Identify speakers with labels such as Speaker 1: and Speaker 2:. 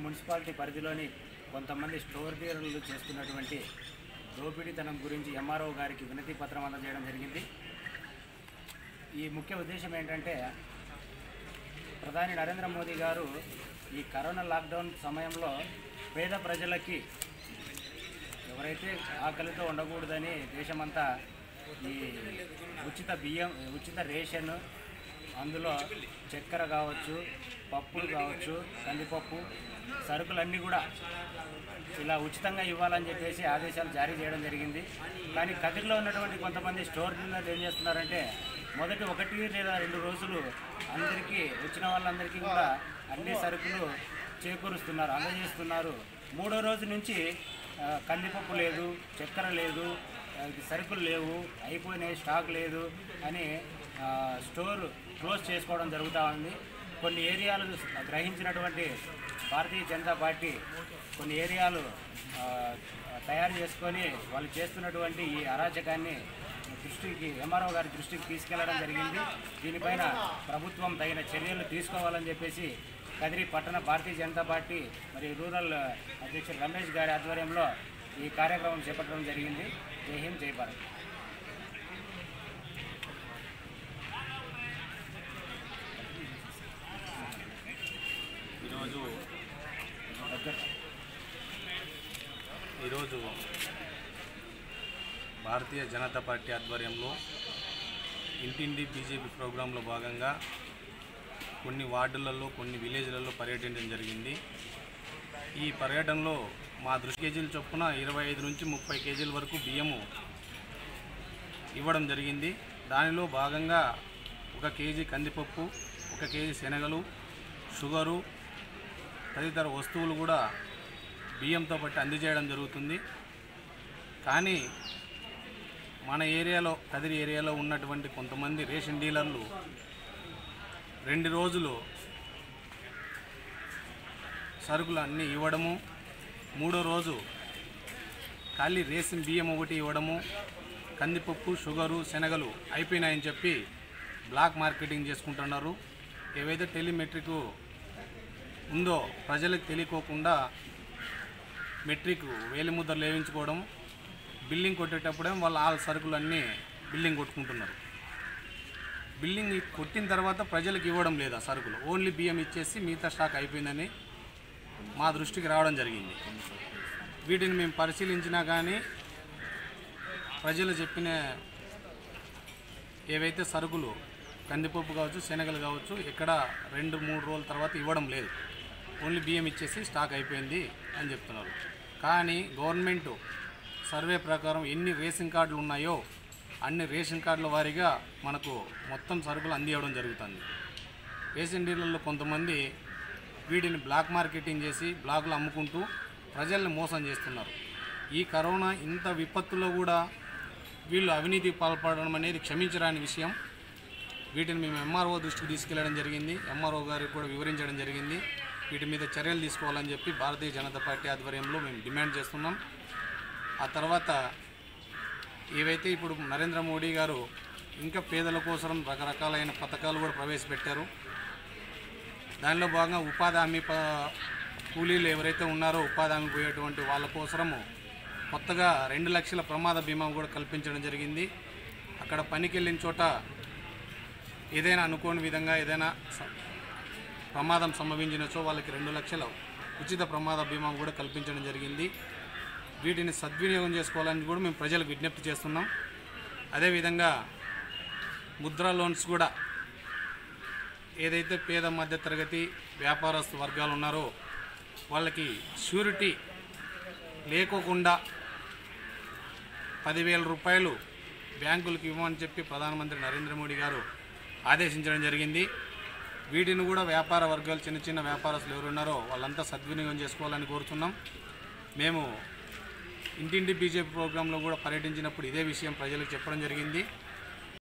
Speaker 1: Municipality పరిధిలోని కొంతమంది store డీలర్లు చేస్తున్నటువంటి దోపిడీతనం గురించి ఎంఆర్ఓ గారికి వినతి పత్రం అందజేయడం జరిగింది. ఈ ముఖ్య ఉద్దేశం ఏంటంటే, ప్రధాని నరేంద్ర మోదీ గారు ఈ కరోనా లాక్డౌన్ సమయంలో పేద ప్రజలకి ఎవరైతే ఆకలితో ఉండకూడదని దేశమంతా ఈ ఉచిత బియ్యం, ఉచిత రేషన్, అందులో చక్కెర కావచ్చు, పప్పులు కావచ్చు, కందిపప్పు, సరుకులన్నీ కూడా ఇలా ఉచితంగా ఇవ్వాలని చెప్పేసి ఆదేశాలు జారీ చేయడం జరిగింది. కానీ కదిరిలో ఉన్నటువంటి కొంతమంది స్టోర్ డీలర్లు ఏం చేస్తున్నారంటే, మొదటి 1 లేదా 2 రోజులు అందరికీ వచ్చిన వాళ్ళందరికీ కూడా అన్ని సరుకులు చేకూరుస్తున్నారు, అందజేస్తున్నారు. 3వ రోజు నుంచి కందిపప్పు లేదు, చక్కెర లేదు, సరుకులు లేవు, అయిపోయినాయి, స్టాక్ లేదు అని స్టోర్ క్లోజ్ చేసుకోవడం జరుగుతూ ఉంది. కొన్ని ఏరియాలు గ్రహించినటువంటి భారతీయ జనతా పార్టీ కొన్ని ఏరియాలు తయారు చేసుకొని వాళ్ళు చేస్తున్నటువంటి ఈ అరాచకాన్ని ఎంఆర్ఓ గారి దృష్టికి తీసుకెళ్లడం జరిగింది. దీనిపైన ప్రభుత్వం తగిన చర్యలు తీసుకోవాలని చెప్పేసి కదిరి పట్టణ భారతీయ జనతా పార్టీ మరియు రూరల్ అధ్యక్షుడు రమేష్ గారి ఆధ్వర్యంలో ఈ కార్యక్రమం చేపట్టడం జరిగింది. జై హింద్, జై భారత్.
Speaker 2: ఈరోజు భారతీయ జనతా పార్టీ ఆధ్వర్యంలో ఇంటింటి బీజేపీ ప్రోగ్రాంలో భాగంగా కొన్ని వార్డులలో, కొన్ని విలేజ్లలో పర్యటించడం జరిగింది. ఈ పర్యటనలో మా కేజీల చొప్పున 25 నుంచి 30 కేజీల వరకు బియ్యము ఇవ్వడం జరిగింది. దానిలో భాగంగా 1 కేజీ కందిపప్పు, 1 కేజీ శనగలు, షుగరు, తదితర వస్తువులు కూడా బియ్యంతో పాటు అందజేయడం జరుగుతుంది. కానీ మన ఏరియాలో, కదిరి ఏరియాలో ఉన్నటువంటి కొంతమంది రేషన్ డీలర్లు 2 రోజులు సరుకులు అన్నీ ఇవ్వడము, 3వ రోజు ఖాళీ రేషన్ బియ్యం ఒకటి ఇవ్వడము, కందిపప్పు, షుగరు, శనగలు అయిపోయినాయని చెప్పి బ్లాక్ మార్కెటింగ్ చేసుకుంటున్నారు. ఏవైతే టెలిమెట్రిక్ ఉందో ప్రజలకు తెలియకోకుండా మెట్రిక్ వేలిముద్రలు వేయించుకోవడం, బిల్లింగ్ కొట్టేటప్పుడే వాళ్ళ సరుకులు అన్నీ బిల్లింగ్ కొట్టుకుంటున్నారు. బిల్లింగ్ కొట్టిన తర్వాత ప్రజలకు ఇవ్వడం లేదా సరుకులు, ఓన్లీ బియ్యం ఇచ్చేసి మిగతా స్టాక్ అయిపోయిందని మా దృష్టికి రావడం జరిగింది. వీటిని మేము పరిశీలించినా కానీ ప్రజలు చెప్పిన ఏవైతే సరుకులు కందిపప్పు కావచ్చు, శనగలు కావచ్చు, ఇక్కడ 2-3 రోజుల తర్వాత ఇవ్వడం లేదు. ఓన్లీ బియ్యం ఇచ్చేసి స్టాక్ అయిపోయింది అని చెప్తున్నారు. కానీ గవర్నమెంట్ సర్వే ప్రకారం ఎన్ని రేషన్ కార్డులు ఉన్నాయో అన్ని రేషన్ కార్డుల వారీగా మనకు మొత్తం సరుకులు అందివ్వడం జరుగుతుంది. రేషన్ డీలర్లు కొంతమంది వీటిని బ్లాక్ మార్కెటింగ్ చేసి బ్లాక్లు అమ్ముకుంటూ ప్రజల్ని మోసం చేస్తున్నారు. ఈ కరోనా ఇంత విపత్తులో కూడా వీళ్ళు అవినీతి పాల్పడడం అనేది క్షమించరాని విషయం. వీటిని మేము ఎంఆర్ఓ దృష్టికి తీసుకెళ్లడం జరిగింది. ఎంఆర్ఓ గారికి కూడా వివరించడం జరిగింది. వీటి మీద చర్యలు తీసుకోవాలని చెప్పి భారతీయ జనతా పార్టీ ఆధ్వర్యంలో మేము డిమాండ్ చేస్తున్నాం. ఆ తర్వాత ఏవైతే ఇప్పుడు నరేంద్ర మోడీ గారు ఇంకా పేదల కోసం రకరకాలైన పథకాలు కూడా ప్రవేశపెట్టారు. దానిలో భాగంగా ఉపాధి హామీ కూలీలు ఎవరైతే ఉన్నారో ఉపాధి హామీ పోయేటువంటి వాళ్ళ కోసము కొత్తగా 2 లక్షల ప్రమాద బీమా కూడా కల్పించడం జరిగింది. అక్కడ పనికి వెళ్ళిన చోట ఏదైనా అనుకోని విధంగా ఏదైనా ప్రమాదం సంభవించినచో వాళ్ళకి 2 లక్షల ఉచిత ప్రమాద బీమా కూడా కల్పించడం జరిగింది. వీటిని సద్వినియోగం చేసుకోవాలని కూడా మేము ప్రజలకు విజ్ఞప్తి చేస్తున్నాం. అదేవిధంగా ముద్రా లోన్స్ కూడా ఏదైతే పేద మధ్యతరగతి వ్యాపారస్తు వర్గాలు ఉన్నారో వాళ్ళకి ష్యూరిటీ లేకోకుండా 10,000 రూపాయలు బ్యాంకులకు ఇవ్వమని చెప్పి ప్రధానమంత్రి నరేంద్ర మోడీ గారు ఆదేశించడం జరిగింది. వీటిని కూడా వ్యాపార వర్గాలు, చిన్న చిన్న వ్యాపారస్తులు ఎవరు ఉన్నారో వాళ్ళంతా సద్వినియోగం చేసుకోవాలని కోరుతున్నాం. మేము ఇంటింటి బీజేపీ ప్రోగ్రాంలో కూడా పర్యటించినప్పుడు ఇదే విషయం ప్రజలకు చెప్పడం జరిగింది.